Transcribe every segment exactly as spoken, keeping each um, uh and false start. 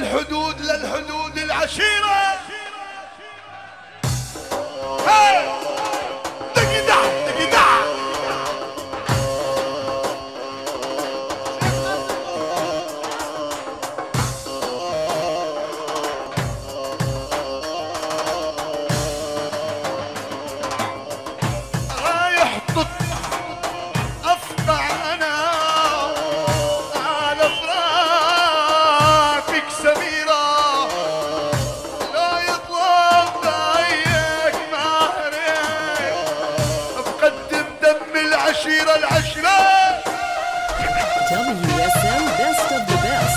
للحدود للحدود العشيرة. هاي دقيدع دقيدع رايح ضد أفقع أنا على فراتك سميرة، لا يطلب ضيق مهرك بقدم دم العشيرة العشرة. W S M Best of the Best.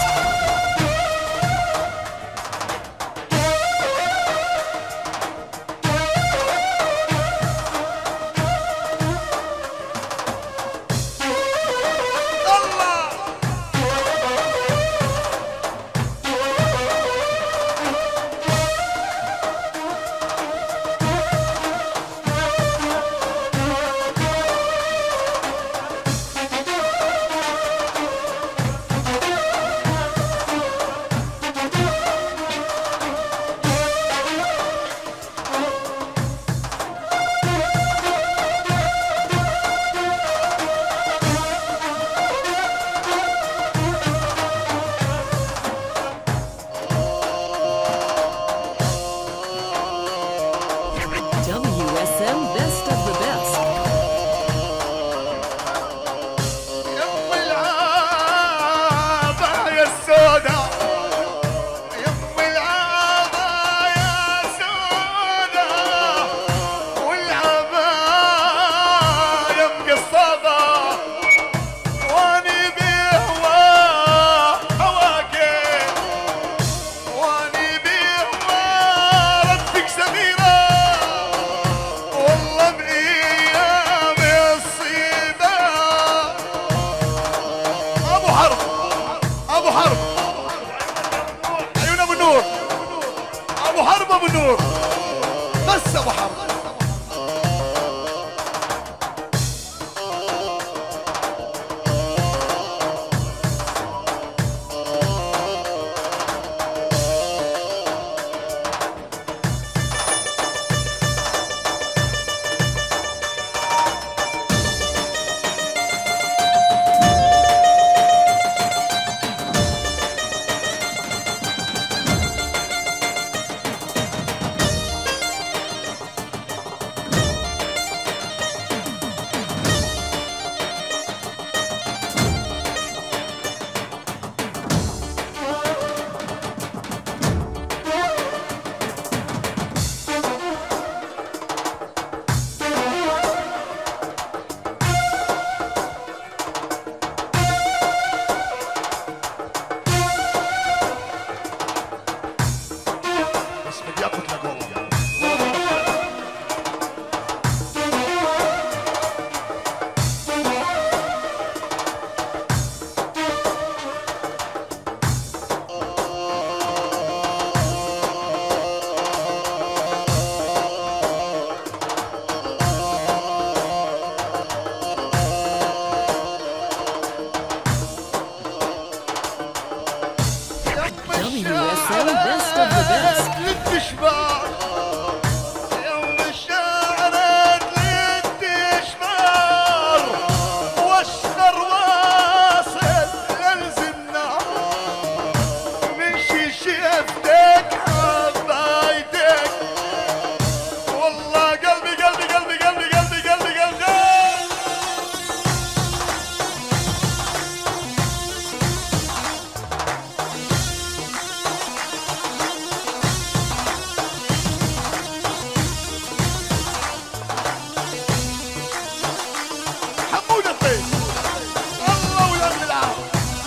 W S M Best of the Best. يم العابة يا السودا، يم العابة يا سودا، والعباية مقصبة، واني بهواه هواكي، واني بهواه ردك سميرة، والله بأيام الصيبة. أبو حرب أبو حرب عيون أبو النور، أبو حرب أبو النور، بس أبو حرب. بس بدي أقول لك والله W S M Best of the Best. للتشبع يوم الشعر للتشبار، واشخر واصل للزنار، من شيشتك حبايتك، والله قلبي قلبي قلبي قلبي قلبي قلبي قلبي حمود الطيب، الله ولاد العام.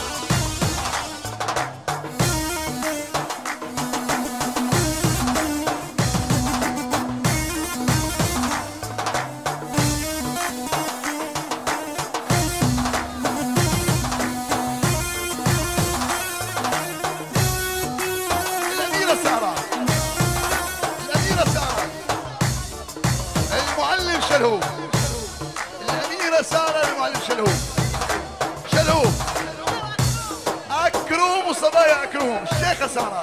الأميرة سارة، الأميرة سارة، المعلم شلهوب، الأميرة سارة المعلم شلهوب، شلهوب أكرم كروم وصبايا كروم الشيخة سارة.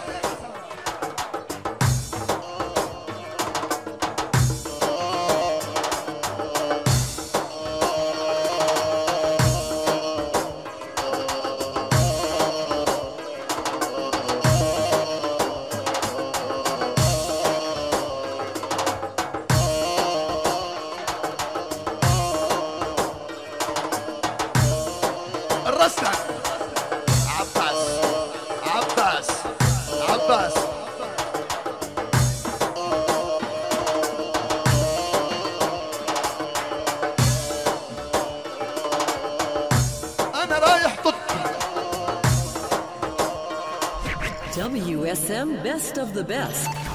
الرسم عباس عباس عباس انا رايح طب. W S M Best of the Best.